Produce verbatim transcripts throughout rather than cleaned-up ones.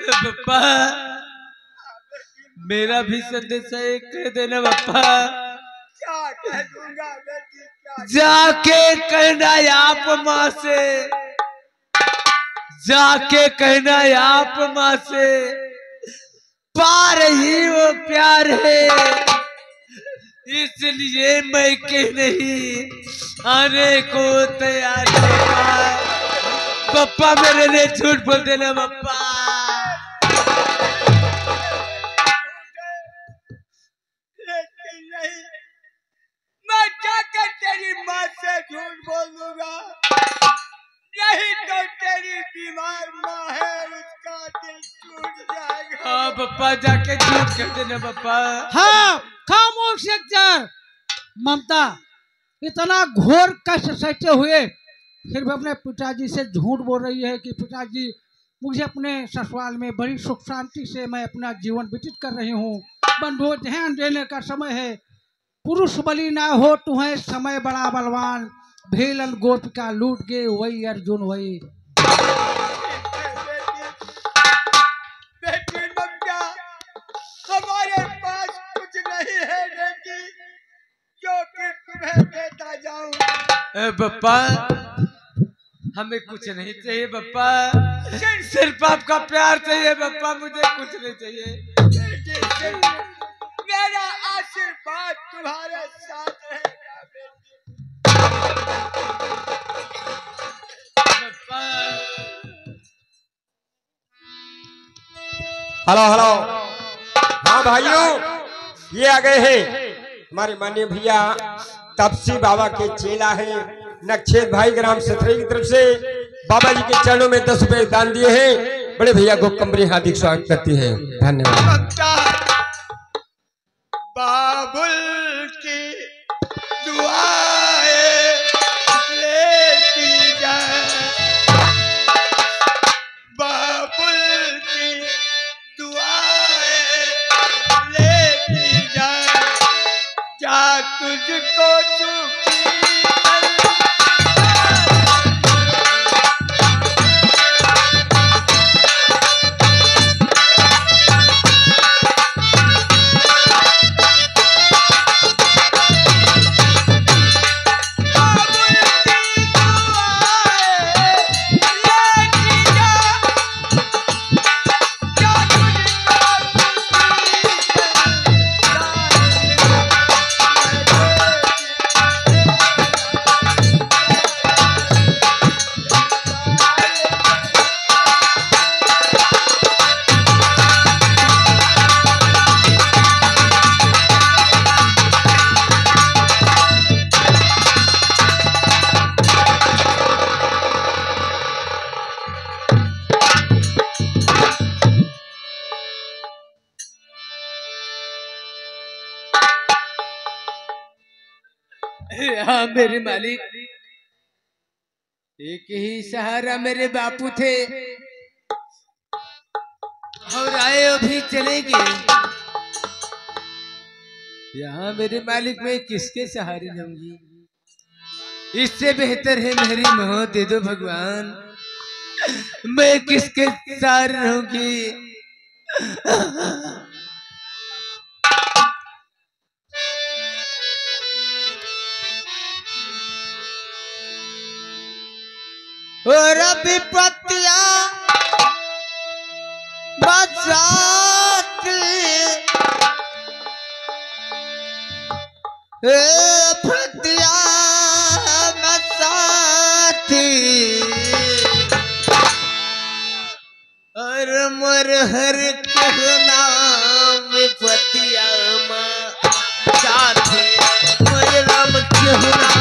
पप्पा मेरा भी संदेश एक कह देना पप्पा। क्या कह दूंगा बेटी, क्या जाके कहना आप माँ से, जाके कहना आप माँ से पार ही वो प्यार है, इसलिए मैं के नहीं आने को तैयार है। पप्पा मेरे लिए झूठ बोल देना पप्पा। लेकिन नहीं, मैं जाकर तेरी माँ से झूठ बोल दूंगा, नहीं तो तेरी बीमार माँ है उसका दिल टूट जाएगा। हाँ पप्पा जाके झूठ कर देना पप्पा। हाँ खामोश एक्टर। ममता इतना घोर कष्ट सहते हुए फिर भी अपने पिताजी से झूठ बोल रही है कि पिताजी मुझे अपने ससुराल में बड़ी सुख शांति से मैं अपना जीवन व्यतीत कर रही हूँ। बंधुओं ध्यान देने का समय है, पुरुष बलि ना हो तुम्हें समय बड़ा बलवान, भेलन गोपिका लूट गए वही अर्जुन वही। बेटी ममता हमारे पास कुछ नहीं है बेटी, जो कि तुम्हें देता जाऊं। पप्पा हमें कुछ नहीं चाहिए पप्पा, सिर्फ आपका प्यार चाहिए पप्पा, मुझे कुछ नहीं चाहिए। मेरा आशीर्वाद तुम्हारे साथ रहेगा बेटी। पप्पा हेलो हेलो, हाँ भाइयों ये आ गए हैं हमारे माननीय भैया तपसी बाबा के चेला है नक्षेत भाई ग्राम सतरे की तरफ से बाबा जी के चरणों में दस रुपए दान दिए हैं। बड़े भैया को कमरे हार्दिक स्वागत करती है, धन्यवाद। बाबुल की दुआएं लेती जाए, बाबुल की दुआएं लेती जाए, क्या तुझको चुकी हाँ मेरे मालिक, एक ही सहारा मेरे बापू थे और आए अभी चलेंगे। यहाँ मेरे मालिक मैं किसके सहारे रहूंगी, इससे बेहतर है मेरी मौत दे दो भगवान, मैं किसके सहारे रहूंगी। और विपत्तियां बचाती विपत्तियां बचाती और मर हर कहना विपत्तियां बचाती मर राम कहना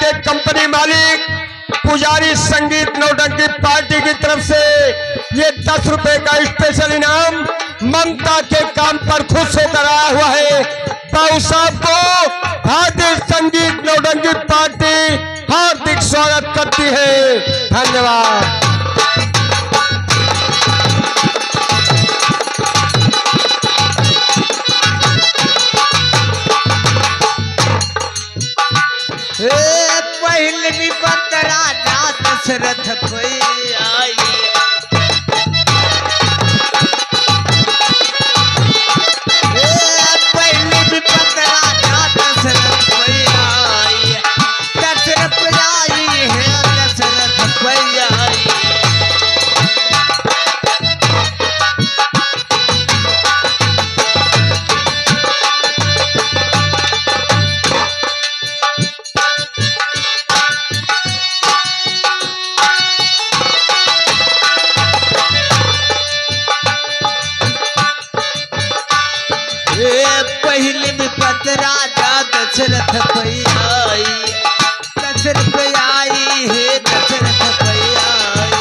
के कंपनी मालिक पुजारी संगीत नौटंकी पार्टी की तरफ से ये दस रुपए का स्पेशल इनाम ममता के काम पर खुश होकर आया हुआ है। बाबू साहब को भारतीय संगीत नौटंकी पार्टी हार्दिक स्वागत करती है। धन्यवाद। पहले भी पतरा जा दशरथ कोई आई, पहले भी पतरा जा दशरथ कोई आई, दशरथ आई है दशरथ कोई आई। पहले भी पतरा जा दशरथ कोई आई, दशरथ आई है दशरथ कोई आई।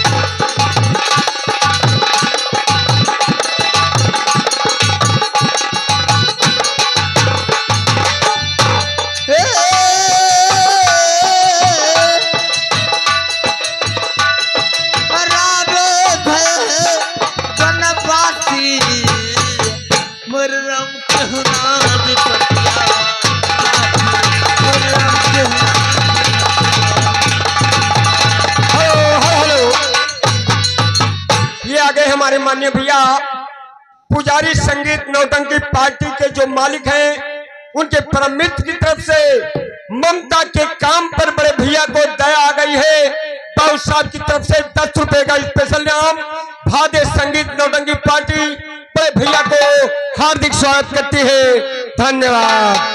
हमारे माननीय भैया पुजारी संगीत नौटंकी पार्टी के जो मालिक हैं उनके परम मित्र की तरफ से ममता के काम पर बड़े भैया को दया आ गई है। बाबू साहब की तरफ से दस रुपए का स्पेशल इनाम भारतीय संगीत नौटंकी पार्टी बड़े भैया को हार्दिक स्वागत करती है। धन्यवाद।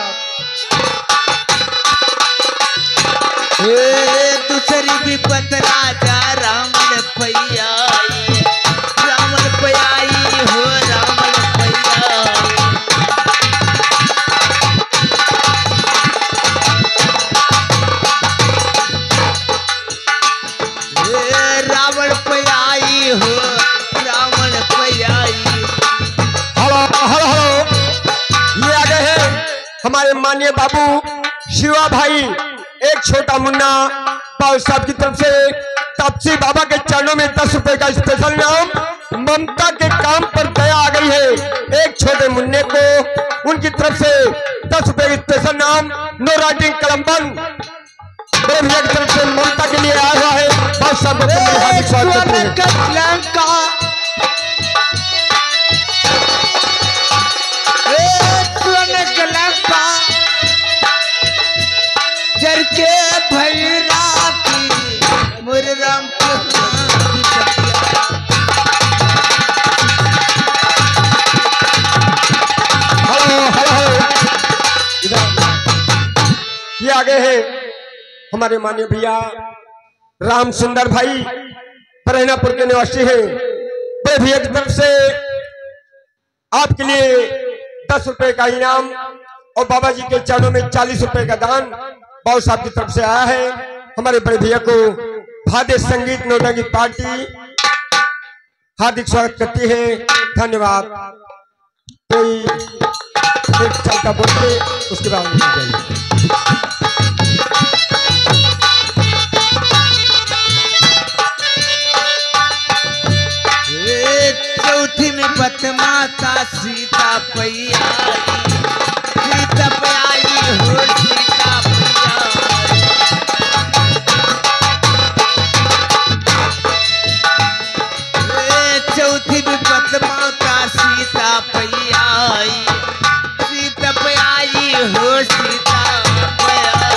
दूसरी भी पतरा जा रावण पैया रावण पैयाई हो रावण पैया। रावण पैयाई हो रावण पैयाई। हेलो हेलो हेलो ये आगे है हमारे माननीय बाबू शिवा भाई एक छोटा मुन्ना बाबू साहब की तरफ से तापसी बाबा के चरणों में दस रुपए का स्पेशल इनाम ममता के काम पर दया आ गई है। एक छोटे मुन्ने को उनकी तरफ से दस रुपए का स्पेशल इनाम नो राइटिंग कलम्बन बड़े भैया की तरफ से ममता के लिए आया हुआ है। बाबू साहब को हार्दिक स्वागत करते हैं। जर के भैरा की मुर्रम ये आगे है हमारे माननीय भैया राम सुंदर भाई परेनापुर के निवासी हैं। बड़े भैया की तरफ से आपके लिए दस रुपए का इनाम और बाबा जी के चरणों में चालीस रुपए का दान बाबू साहब की तरफ से आया है। हमारे बड़े भैया को भारतीय संगीत नौटंकी पार्टी हार्दिक स्वागत करती है। धन्यवाद। कोई एक चलता बोल के उसके बाद चौथी में पतमाता सीता पैयाई सीता पैयाई हो सीता पैयाई। चौथी में पतमाता सीता पैयाई सीता पैयाई हो सीता पैयाई।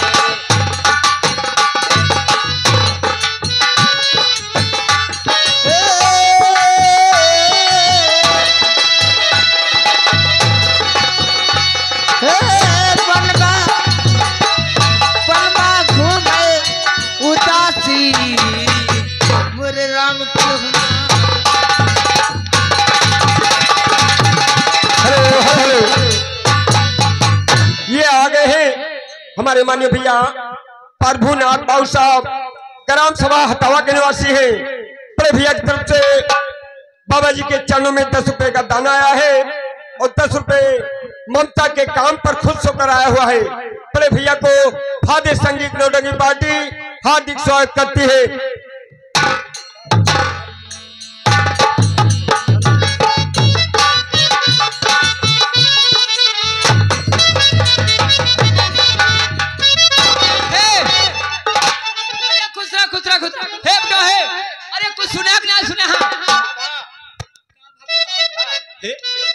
हमारे माननीय भैया प्रभुनाथ बाबू साहब ग्राम सभा हतावा के निवासी है। बड़े भैया की तरफ से बाबा जी के चरणों में दस रुपए का दाना आया है और दस रुपए ममता के काम पर खुश होकर आया हुआ है। बड़े भैया को फादे संगीत नौटंकी पार्टी हार्दिक स्वागत करती है। खुसरा खुसरा हे बेटा है। अरे कुछ सुना कि ना सुना? हाँ हे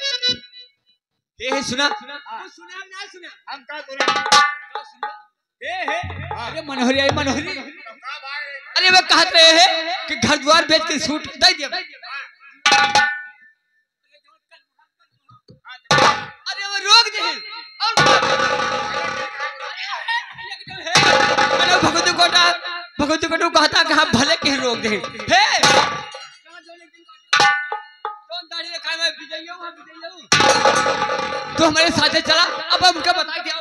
हे सुना कुछ सुना कि ना सुना? हम का सुना हे हे। अरे मनोहरी आई मनोहरी। अरे वे कहत रहे हैं कि घर द्वार बेच के सूट दे दिया। अरे वो रोक दे और भगवती कोटा भगवती को कहता कि हम भले के रोक दे। हे कौन दाढ़ी रखा है? मैं विजय हूं, हम विजय हूं। तो हमारे साथ चला। अब हम उनका बता दिया।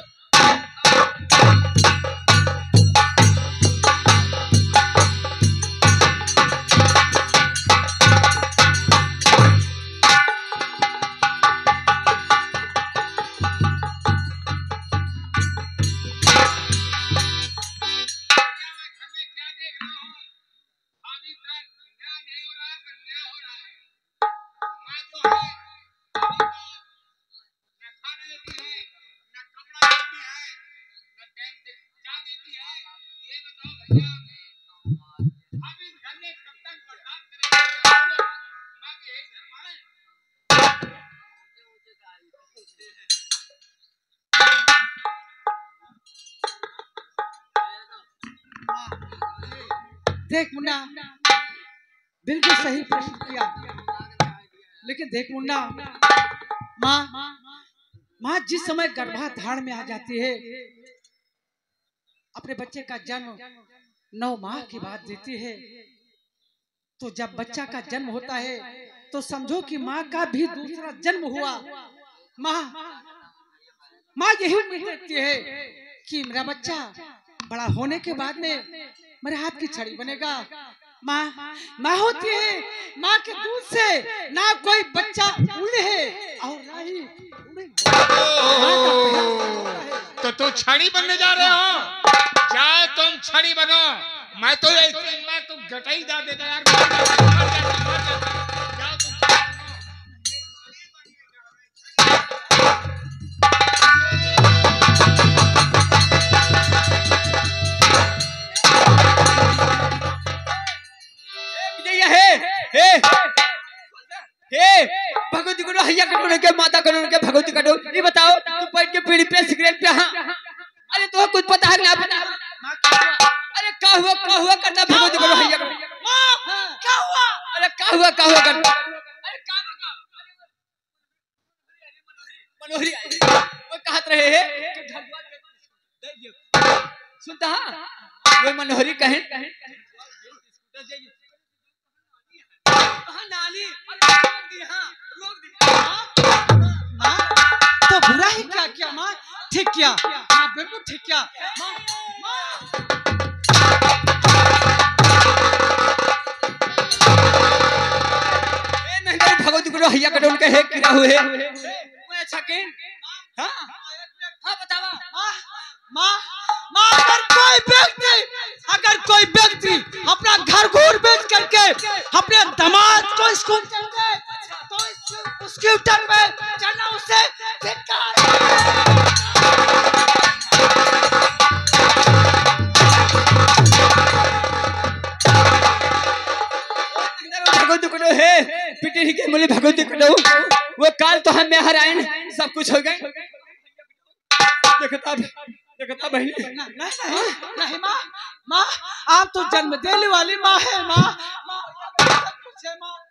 देख मुन्ना, बिल्कुल सही प्रश्न किया। लेकिन देख मुन्ना, माँ माँ जिस समय गर्भाधान में आ जाती है, अपने बच्चे का जन्म नौ माह के बाद देती है, तो जब बच्चा का जन्म होता है तो समझो कि माँ का भी दूसरा जन्म हुआ। माँ माँ यही उम्मीद रखती है कि मेरा बच्चा बड़ा होने के बाद में मेरे हाथ की छड़ी बनेगा। माँ माँ होती है, माँ के दूध से ना कोई बच्चा उड़े और ना ही उड़े। तो तू छड़ी बनने जा रहे हो? जाओ तुम छड़ी बनो। मैं तो मैं तो गटाई डाल देता यार। जाओ तुम भगवती को हैया कटोने के माता कटोने के भगवती कटो। ये बताओ तू बैठ के पीढ़ी पे सिगरेट पे। हाँ अरे तो कुछ पता है ना पता? अरे क्या हुआ क्या हुआ करना भगवती को हैया क्या हुआ? अरे क्या हुआ क्या हुआ करना? अरे क्या मनोहरी वो कहत रहे हैं सुनता। हाँ वो मनोहरी कहे नानी तो बुरा ही क्या किया माँ? ठीक किया, हाँ बिल्कुल ठीक किया। माँ नहीं नहीं भगवती को हैया कटोन के है किरा हुए। अच्छा के हाँ हाँ बतावा। माँ माँ अगर कोई व्यक्ति अगर कोई व्यक्ति अपना घर घूर बेच करके अपने दामाद को स्कूल चल गए तो उसके उठन में चलना उसे भगवती को है पिटी के बोले भगवती को वो काल तो हम में हरायन सब कुछ हो गए। देखता देखता बहनी नहीं नहीं नहीं माँ माँ आप तो जन्म देने वाली माँ है। माँ माँ